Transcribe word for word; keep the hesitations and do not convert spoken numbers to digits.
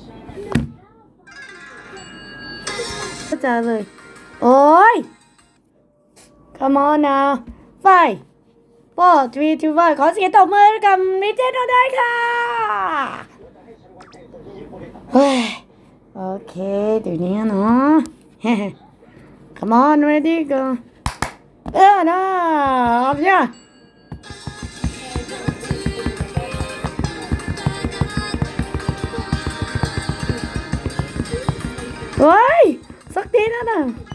ก็จะเลยโอ้ย come on now five four three two one ขอเสียงตบมือกับมิเจนเราได้ค่ะเฮ้ยโอเคเดี๋ยวนี้เนาะ come on ready go เออนะเอาเนี่ยเฮ้ยสักทีนะนะ